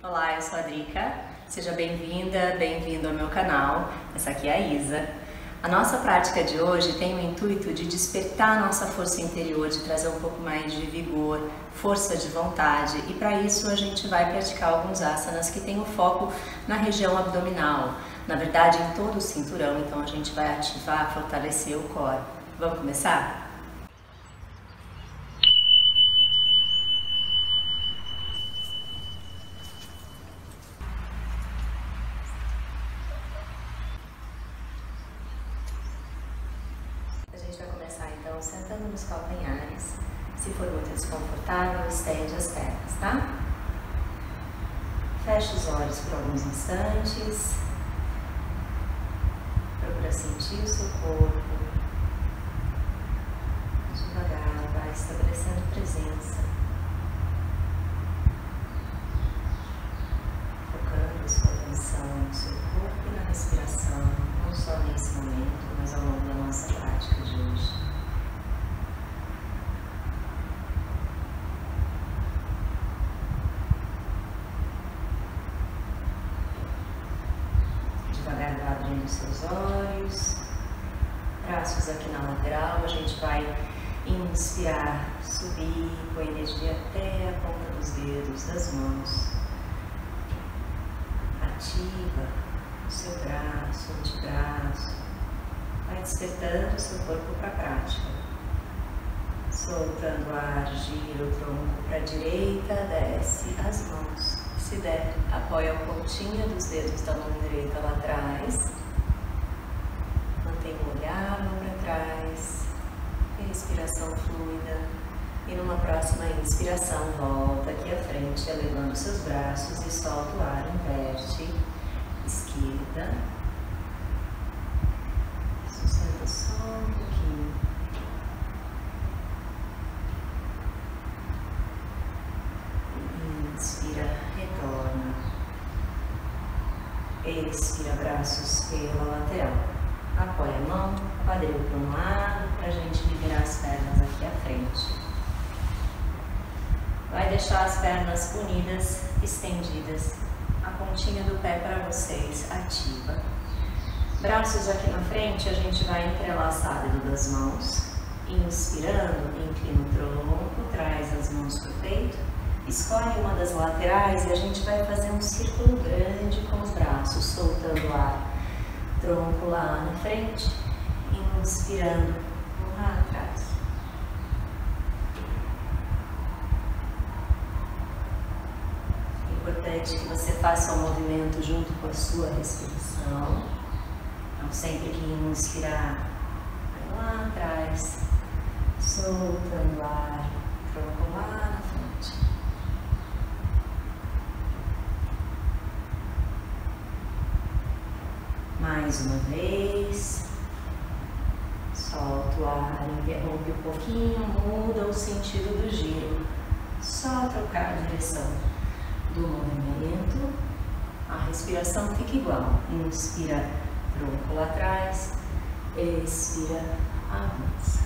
Olá, eu sou a Drica, seja bem-vinda, bem-vindo ao meu canal. Essa aqui é a Isa. A nossa prática de hoje tem o intuito de despertar a nossa força interior, de trazer um pouco mais de vigor, força de vontade, e para isso a gente vai praticar alguns asanas que têm o foco na região abdominal, na verdade em todo o cinturão, então a gente vai ativar, fortalecer o core. Vamos começar? A gente vai começar então sentando nos calcanhares. Se for muito desconfortável, estende as pernas, tá? Feche os olhos por alguns instantes. Procura sentir o seu corpo. Devagar, vai estabelecendo presença. Focando a sua atenção no seu corpo e na respiração, não só nesse momento, mas ao longo da nossa prática de hoje. Devagar vai abrindo seus olhos, braços aqui na lateral, a gente vai inspirar, subir com a energia até a ponta dos dedos das mãos. Ativa o seu braço, o antebraço, vai despertando o seu corpo para a prática. Soltando o ar, gira o tronco para a direita, desce as mãos. Se der, apoia a pontinha dos dedos da mão direita lá atrás. Mantenha o olhar, mão para trás. Respiração fluida. E numa próxima inspiração, volta aqui à frente, elevando seus braços e solta o ar, inverte. Esquerda. Sustenta só um pouquinho. Inspira, retorna. Expira, braços pela lateral. Apoia a mão, quadril para um lado, para a gente liberar as pernas aqui à frente. Vai deixar as pernas unidas, estendidas. A pontinha do pé para vocês, ativa. Braços aqui na frente, a gente vai entrelaçar o dedo das mãos. Inspirando, inclina o tronco, traz as mãos para o peito. Escolhe uma das laterais e a gente vai fazer um círculo grande com os braços, soltando o ar. Tronco lá na frente, inspirando lá atrás. É importante que você faça o movimento junto com a sua respiração. Então, sempre que inspirar, vai lá atrás, soltando o ar, tronco lá na frente. Mais uma vez, solta o ar, interrompe um pouquinho, muda o sentido do giro, só trocar a direção do movimento, a respiração fica igual, inspira, tronco lá atrás, expira, avança.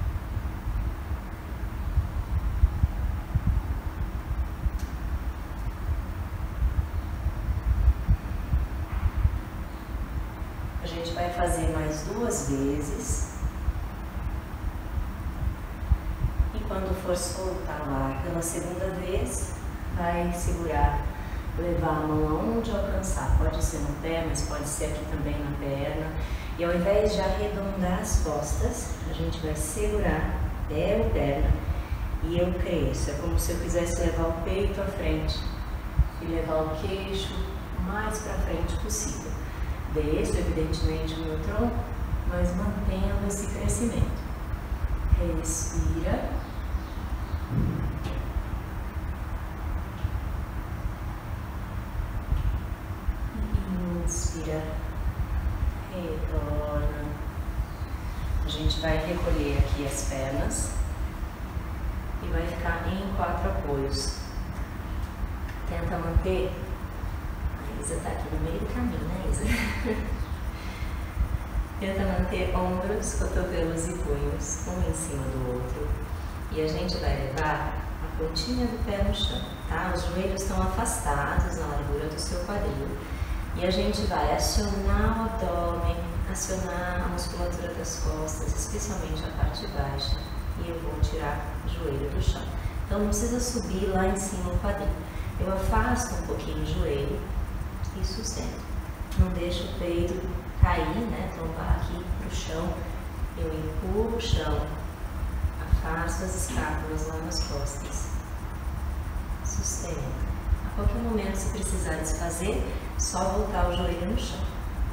A gente vai fazer mais 2 vezes. E quando for soltar o ar pela segunda vez, vai segurar, levar a mão aonde alcançar. Pode ser no pé, mas pode ser aqui também na perna. E ao invés de arredondar as costas, a gente vai segurar pé ou perna e eu cresço. É como se eu quisesse levar o peito à frente e levar o queixo o mais para frente possível. Desço, evidentemente, o meu tronco, mas mantendo esse crescimento. Respira. Inspira. Retorna. A gente vai recolher aqui as pernas e vai ficar em 4 apoios. Tenta manter. A Isa está aqui no meio do caminho, né, Isa? Tenta manter ombros, cotovelos e punhos, um em cima do outro. E a gente vai levar a pontinha do pé no chão, tá? Os joelhos estão afastados na largura do seu quadril. E a gente vai acionar o abdômen, acionar a musculatura das costas, especialmente a parte baixa. E eu vou tirar o joelho do chão. Então não precisa subir lá em cima o quadril. Eu afasto um pouquinho o joelho e sustento. Não deixo o peito cair, né? Tombar aqui para o chão. Eu empurro o chão. Afasto as escápulas lá nas costas. Sustento. A qualquer momento, se precisar desfazer, só voltar o joelho no chão.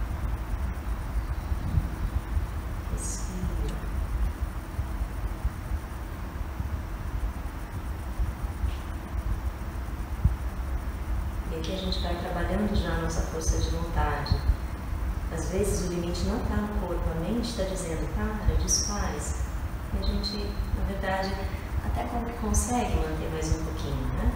Respira. E aqui a gente vai trabalhando já a nossa força de vontade. Às vezes o limite não está no corpo, a mente está dizendo, para, desfaz. E a gente, na verdade, até consegue manter mais um pouquinho, né?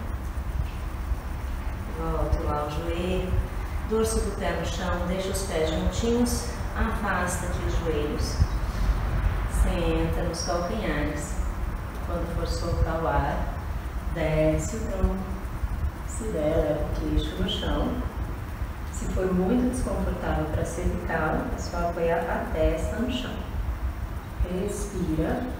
Volto lá o joelho, dorso do pé no chão, deixa os pés juntinhos, afasta aqui os joelhos, senta nos calcanhares. Quando for soltar o ar, desce o tronco, se der, leva o queixo no chão. Se for muito desconfortável para cervical, é só apoiar a testa no chão. Respira.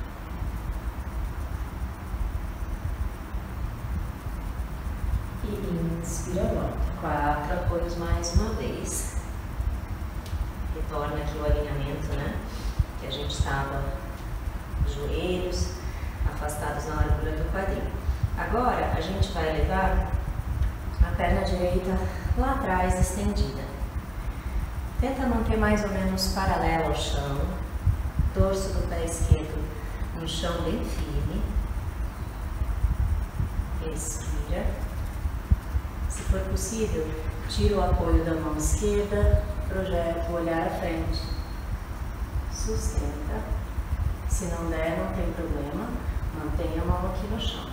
E inspira, volta. 4 apoios mais uma vez. Retorna aqui o alinhamento, né? Que a gente estava, joelhos afastados na largura do quadril. Agora a gente vai levar a perna direita lá atrás, estendida. Tenta manter mais ou menos paralelo ao chão. Dorso do pé esquerdo no chão bem firme. Respira. Se for possível, tira o apoio da mão esquerda, projeta o olhar à frente. Sustenta. Se não der, não tem problema. Mantenha a mão aqui no chão.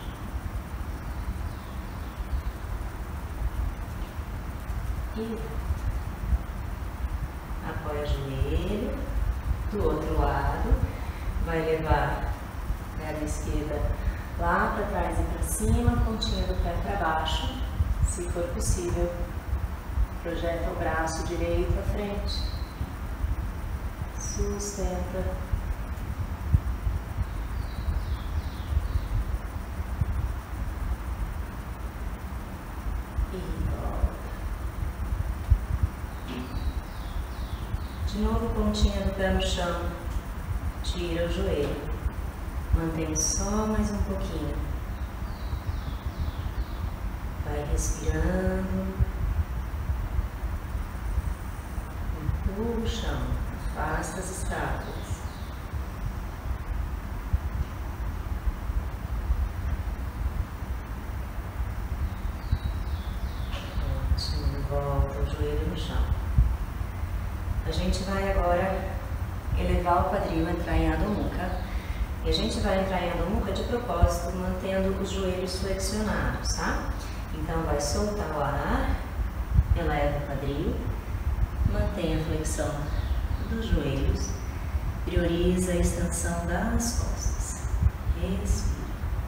E apoia o joelho. Do outro lado, vai levar a perna esquerda lá para trás e para cima, pontinha do pé para baixo. Se for possível, projeta o braço direito à frente. Sustenta. E volta. De novo, pontinha do pé no chão. Tira o joelho. Mantém só mais um pouquinho. Vai respirando. Empurra o chão. Afasta as escápulas. Ótimo. Volta o joelho no chão. A gente vai agora elevar o quadril, entrar em Adho Mukha. E a gente vai entrar em Adho Mukha de propósito, mantendo os joelhos flexionados, tá? Então vai soltar o ar, eleva o quadril, mantém a flexão dos joelhos, prioriza a extensão das costas. Respira.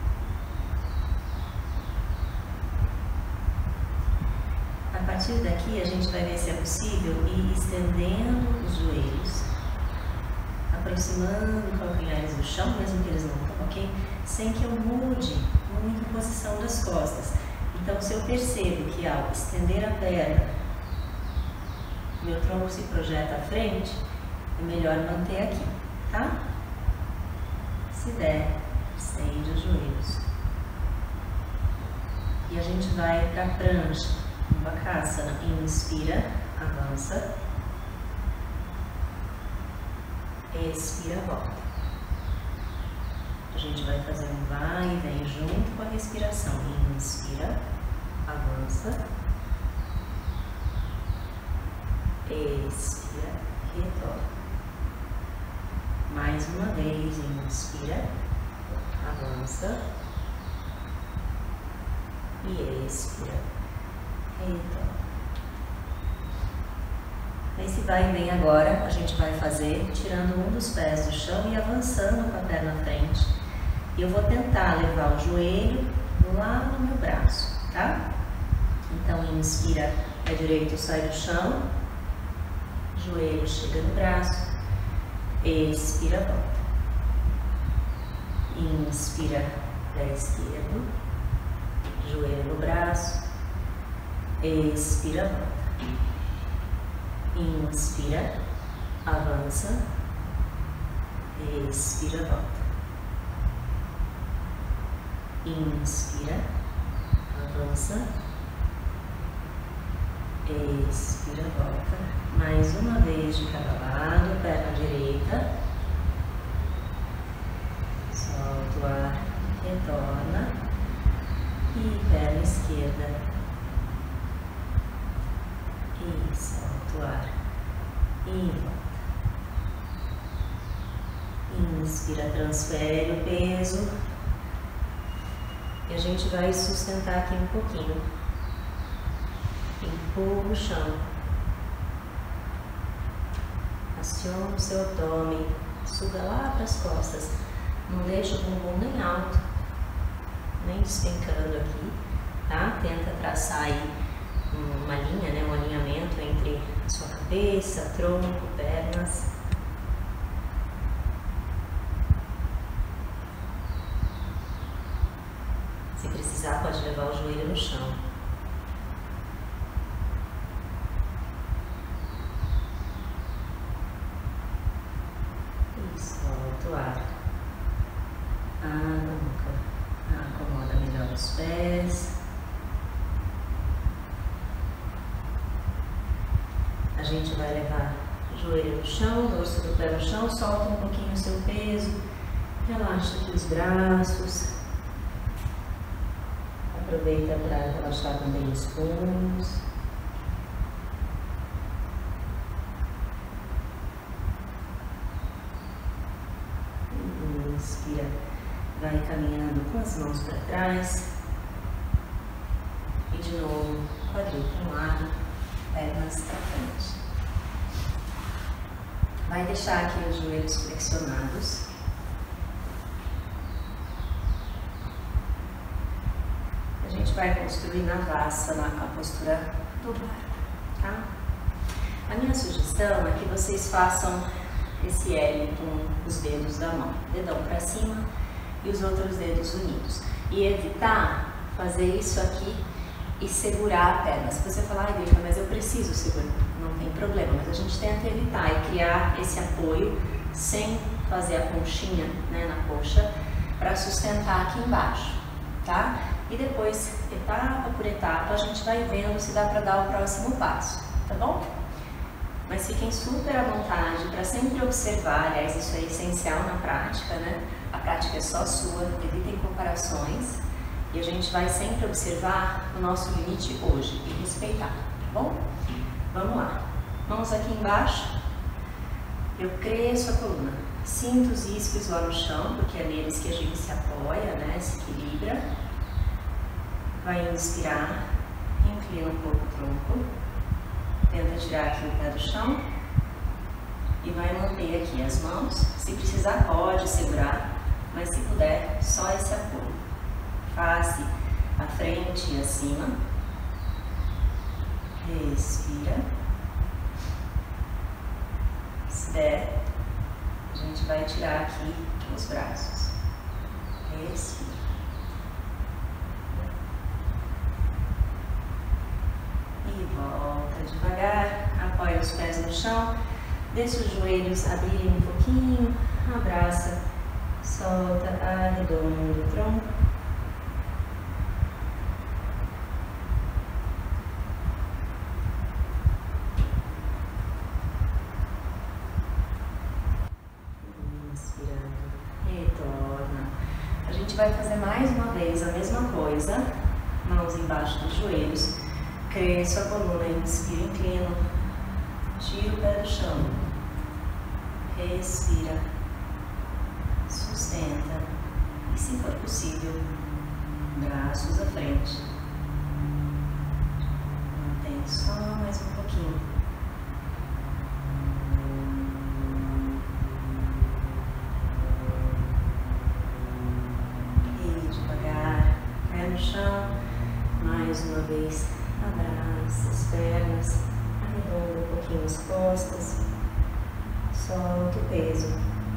A partir daqui a gente vai ver se é possível ir estendendo os joelhos, aproximando os calcanhares do chão, mesmo que eles não toquem, sem que eu mude muito a posição das costas. Então, se eu percebo que ao estender a perna, meu tronco se projeta à frente, é melhor manter aqui, tá? Se der, estende os joelhos. E a gente vai para a prancha, Bakasana. Inspira, avança. Expira, volta. A gente vai fazer um vai e vem junto com a respiração. Inspira, avança. Expira, retorna. Mais uma vez, inspira, avança. E expira, retorna. Nesse vai e vem agora, a gente vai fazer tirando um dos pés do chão e avançando com a perna à frente. E eu vou tentar levar o joelho lá no meu braço, tá? Então, inspira, pé direito sai do chão, joelho chega no braço, expira, volta. Inspira, pé esquerdo, joelho no braço, expira, volta. Inspira, avança, expira, volta. Inspira, avança, expira, volta. Mais uma vez de cada lado, perna direita, solta o ar, retorna, e perna esquerda, e solta o ar, e volta. Inspira, transfere o peso, e a gente vai sustentar aqui um pouquinho. Empurra o chão. Aciona o seu abdômen, suga lá para as costas. Não deixa o bumbum nem alto, nem despencando aqui, tá? Tenta traçar aí uma linha, né? Um alinhamento entre a sua cabeça, tronco, pernas. Se precisar, pode levar o joelho no chão. E solta o ar. Água, acomoda melhor os pés. A gente vai levar o joelho no chão, o dorso do pé no chão, solta um pouquinho o seu peso, relaxa aqui os braços. Aproveita para relaxar também os punhos. Inspira, vai caminhando com as mãos para trás. E de novo, quadril para um lado, pernas para frente. Vai deixar aqui os joelhos flexionados. A gente vai construir na Vassana a postura do barco, tá? A minha sugestão é que vocês façam esse L com os dedos da mão, dedão para cima e os outros dedos unidos. E evitar fazer isso aqui e segurar a perna. Se você falar, ai, Drica, mas eu preciso segurar, não tem problema, mas a gente tenta evitar e criar esse apoio sem fazer a conchinha, né, na coxa, para sustentar aqui embaixo, tá? E depois, etapa por etapa, a gente vai vendo se dá para dar o próximo passo, tá bom? Mas fiquem super à vontade para sempre observar, aliás, isso é essencial na prática, né? A prática é só sua, evitem comparações e a gente vai sempre observar o nosso limite hoje e respeitar, tá bom? Vamos lá. Mãos aqui embaixo, eu cresço a coluna, sinto os isquios lá no chão, porque é neles que a gente se apoia, né? Se equilibra. Vai inspirar, inclina um pouco o tronco, tenta tirar aqui o pé do chão e vai manter aqui as mãos. Se precisar, pode segurar, mas se puder, só esse apoio. Face à frente e acima. Respira. Se der, a gente vai tirar aqui os braços. Respira. E volta devagar, apoia os pés no chão, deixa os joelhos abrirem um pouquinho, abraça, solta, arredonda o tronco. Inspirando, retorna. A gente vai fazer mais uma vez a mesma coisa, mãos embaixo dos joelhos. Cresço a coluna, inspira, inclino, tira o pé do chão, respira, sustenta e, se for possível, braços à frente. Mantém só mais um pouquinho. vez, abraça as pernas, arredonda um pouquinho as costas, solta o peso.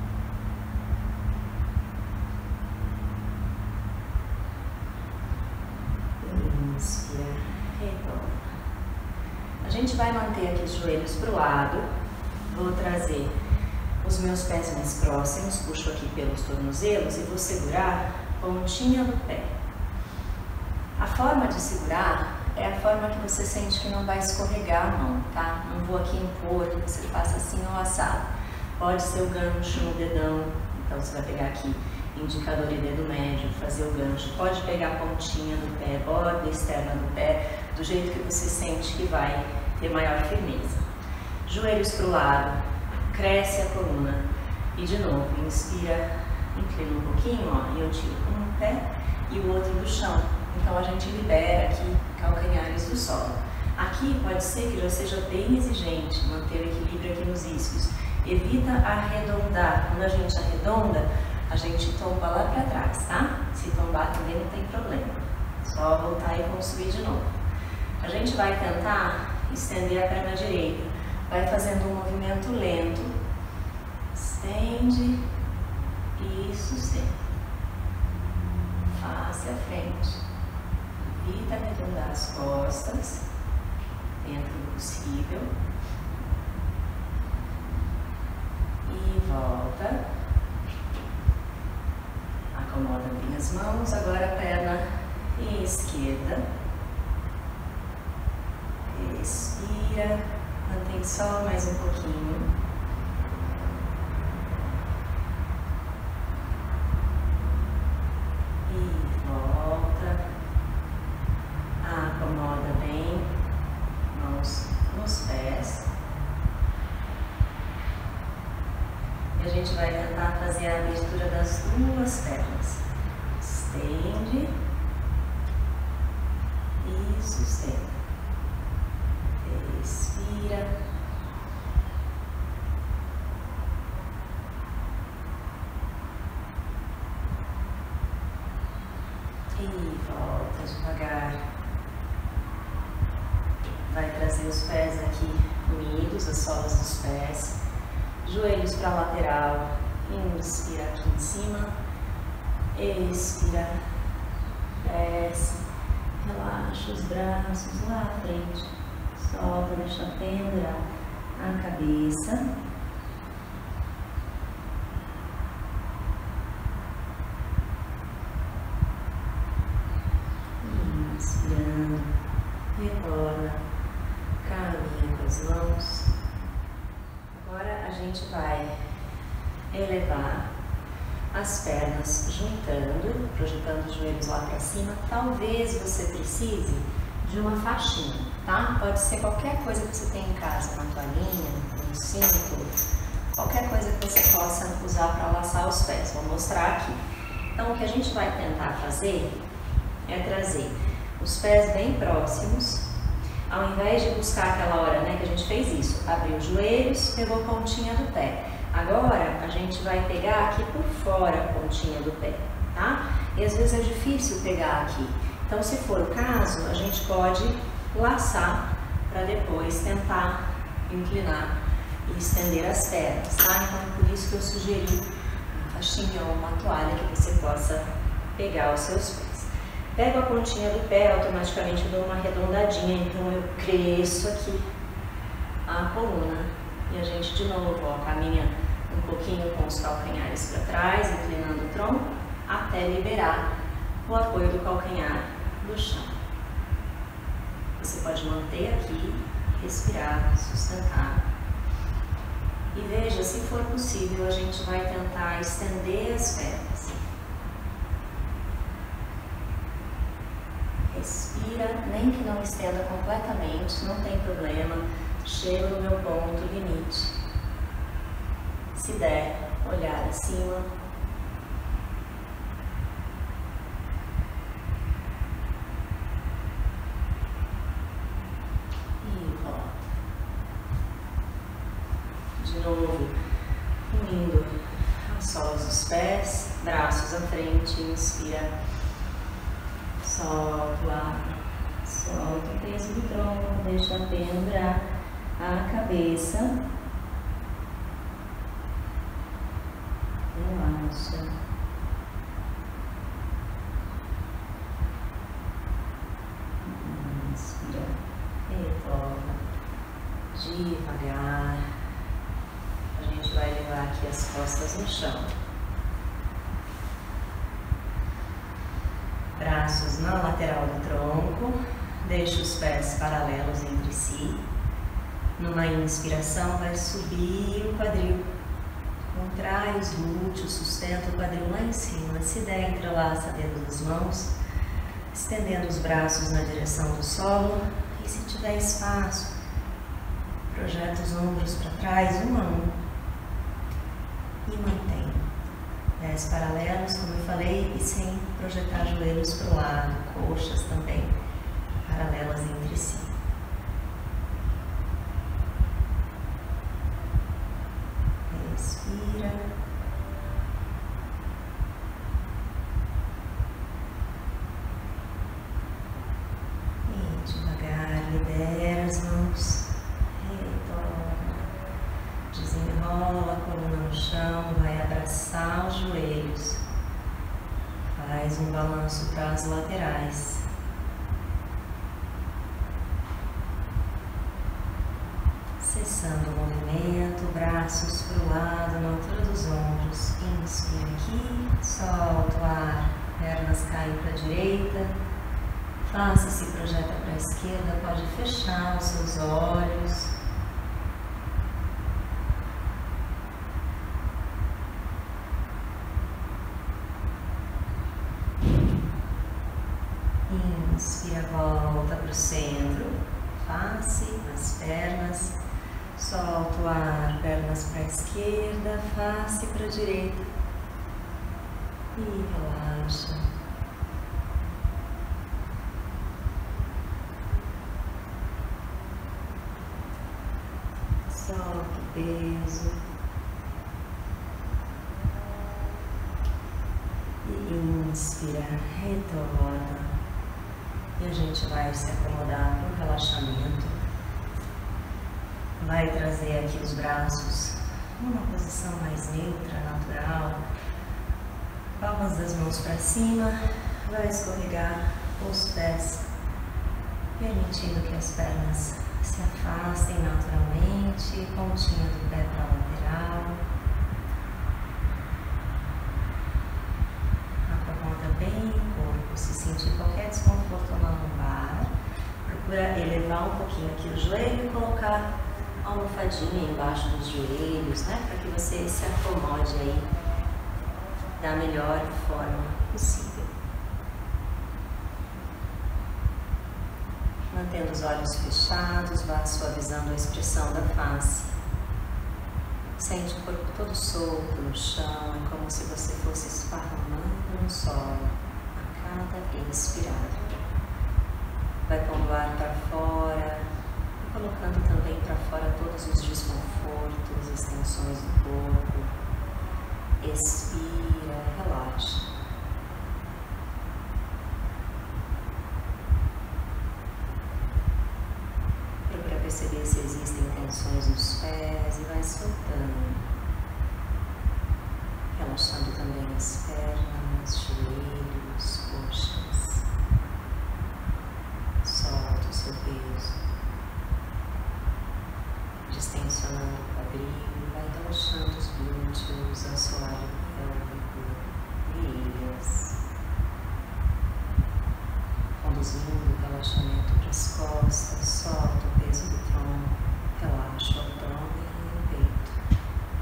Inspira, retorna. A gente vai manter aqui os joelhos para o lado. Vou trazer os meus pés mais próximos, puxo aqui pelos tornozelos e vou segurar a pontinha do pé. A forma de segurar é a forma que você sente que não vai escorregar a mão, tá? Não vou aqui impor que você faça assim ou assado. Pode ser o gancho no dedão, então você vai pegar aqui indicador e dedo médio, fazer o gancho. Pode pegar a pontinha do pé, borda externa do pé, do jeito que você sente que vai ter maior firmeza. Joelhos para o lado, cresce a coluna e de novo, inspira, inclina um pouquinho, ó, e eu tiro um pé e o outro do chão. Então a gente libera aqui calcanhares do solo. Aqui pode ser que já seja bem exigente manter o equilíbrio aqui nos isquios. Evita arredondar. Quando a gente arredonda, a gente tomba lá para trás, tá? Se tombar também não tem problema. Só voltar e construir de novo. A gente vai tentar estender a perna direita. Vai fazendo um movimento lento. Estende e sustenta. Face à frente. Evita arredondar as costas, dentro do possível. E volta. Acomoda bem as mãos, agora a perna esquerda. Respira, mantém só mais um pouquinho. E volta. Acomoda bem, mãos nos pés. E a gente vai tentar fazer a abertura das duas pernas. Estende e sustenta. Respira. E volta devagar. Vai trazer os pés aqui unidos, as solas dos pés. Joelhos para a lateral. Inspira aqui em cima. Expira. Desce. Relaxa os braços lá à frente. Solta, deixa pendurar a cabeça. Inspirando. Retorna. Caminha com as mãos. Agora a gente vai elevar as pernas juntando, projetando os joelhos lá para cima. Talvez você precise de uma faixinha, tá? Pode ser qualquer coisa que você tem em casa, uma toalhinha, um cinto, qualquer coisa que você possa usar para laçar os pés. Vou mostrar aqui. Então o que a gente vai tentar fazer é trazer os pés bem próximos. Ao invés de buscar aquela hora, né, que a gente fez isso, abriu os joelhos, pegou a pontinha do pé. Agora, a gente vai pegar aqui por fora a pontinha do pé, tá? E às vezes é difícil pegar aqui. Então, se for o caso, a gente pode laçar para depois tentar inclinar e estender as pernas, tá? Então, por isso que eu sugeri uma faixinha ou uma toalha que você possa pegar os seus pés. Pego a pontinha do pé, automaticamente eu dou uma arredondadinha, então eu cresço aqui a coluna. E a gente de novo, ó, caminha um pouquinho com os calcanhares para trás, inclinando o tronco, até liberar o apoio do calcanhar do chão. Você pode manter aqui, respirar, sustentar. E veja, se for possível, a gente vai tentar estender as pernas. Respira, nem que não estenda completamente, não tem problema. Chego no meu ponto limite. Se der, olhar acima. E volta. De novo, unindo as solas dos pés, braços à frente, inspira. Solta o ar, Solta o peso do tronco, deixa a pendurar a cabeça. Relaxa. Inspira, retorna devagar. A gente vai levar aqui as costas no chão. Braços na lateral do tronco, deixa os pés paralelos entre si. Numa inspiração vai subir o quadril, contrai os glúteos, sustenta o quadril lá em cima. Se der, entrelaça dedos das mãos, estendendo os braços na direção do solo. E se tiver espaço, projeta os ombros para trás, um a um, e mantém. Pés paralelos, como eu falei, e sem projetar joelhos para o lado, coxas também paralelas entre si. Respira. E devagar libera as mãos, retorna, desenrola a coluna no chão, vai abraçar os joelhos, faz um balanço para as laterais. Cessando o movimento, braços para o lado, na altura dos ombros. Inspira aqui, solta o ar, pernas caem para a direita. Faça-se, projeta para a esquerda, pode fechar os seus olhos. Inspira, volta para o centro, face, as pernas. Solta o ar, pernas para a esquerda, face para a direita. E relaxa. Solta o peso. E inspira, retorna. E a gente vai se acomodar para o relaxamento. Vai trazer aqui os braços numa posição mais neutra, natural. Palmas das mãos para cima. Vai escorregar os pés, permitindo que as pernas se afastem naturalmente. Pontinha do pé para a lateral. Acomoda bem o corpo. Se sentir qualquer desconforto na lombar, procura elevar um pouquinho aqui o joelho e colocar a almofadinha embaixo dos joelhos, né? Para que você se acomode aí da melhor forma possível. Mantendo os olhos fechados, vá suavizando a expressão da face. Sente o corpo todo solto no chão, é como se você fosse esparramando no solo a cada expirar. Vai pondo o ar para fora, colocando também para fora todos os desconfortos, as tensões do corpo. Expira, relaxa. Procura perceber se existem tensões nos pés e vai soltando. Relaxando também as pernas, joelhos, coxas. Solta o seu peso. Distensionando o quadril, vai relaxando os glúteos, assoalho pélvico, virilhas, conduzindo o relaxamento para as costas. Solta o peso do tronco, relaxa o abdômen e o peito.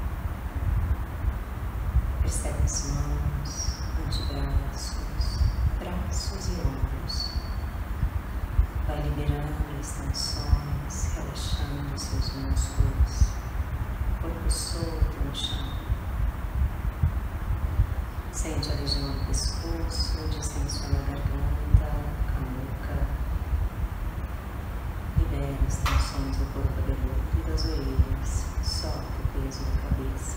Percebe as mãos, antebraços, braços e ombros. Vai liberando as tensões, relaxando os seus músculos, corpo solto no chão. Sente a região do pescoço, distensiona a garganta, a nuca. Libera as tensões do couro cabeludo e das orelhas. Solta o peso da cabeça.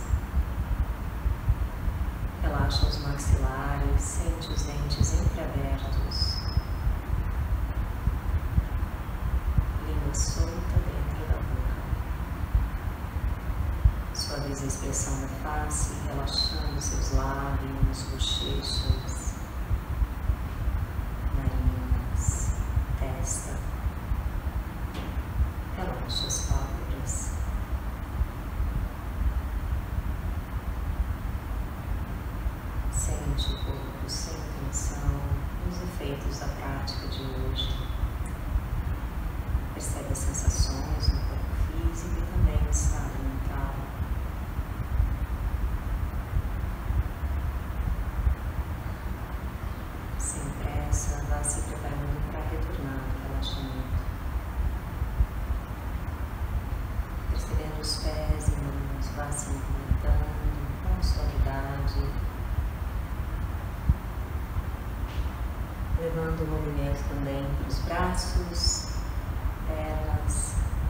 Relaxa os maxilares, sente os dentes entreabertos. vez a expressão da face, relaxando seus lábios, bochechas, nariz, testa. Relaxa as pálpebras. Sente o corpo sem tensão, os efeitos da prática de hoje. Percebe as sensações no corpo físico e também no estado mental. Sem pressa, vá se preparando para retornar ao relaxamento. Percebendo os pés e mãos, vá se movimentando com suavidade, levando o movimento também para os braços, pernas,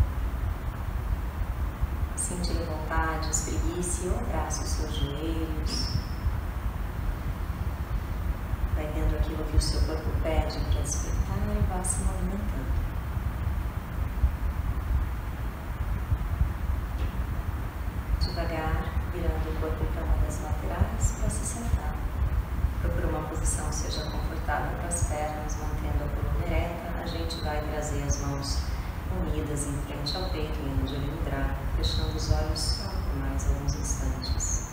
sentindo vontade, espreguice ou abrace os seus joelhos. Vai vendo aquilo que o seu corpo pede para despertar e vá se movimentando. Devagar, virando o corpo para uma das laterais para se sentar. Procura uma posição que seja confortável para as pernas, mantendo a coluna ereta. A gente vai trazer as mãos unidas em frente ao peito, em Anjali Mudra, fechando os olhos só por mais alguns instantes.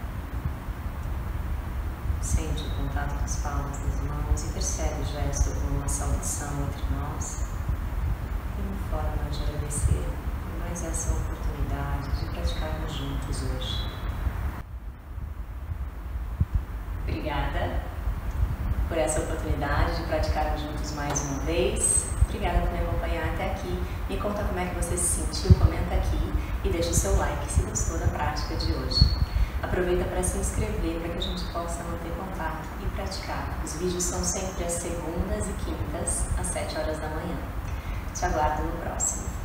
Sente o contato das palmas das mãos e percebe o gesto como uma saudação entre nós e uma forma de agradecer por mais essa oportunidade de praticarmos juntos hoje. Obrigada por essa oportunidade de praticarmos juntos mais uma vez. Obrigada por me acompanhar até aqui. Me conta como é que você se sentiu, comenta aqui e deixa o seu like se gostou da prática de hoje. Aproveita para se inscrever para que a gente possa manter contato e praticar. Os vídeos são sempre às segundas e quintas, às 7 horas da manhã. Te aguardo no próximo.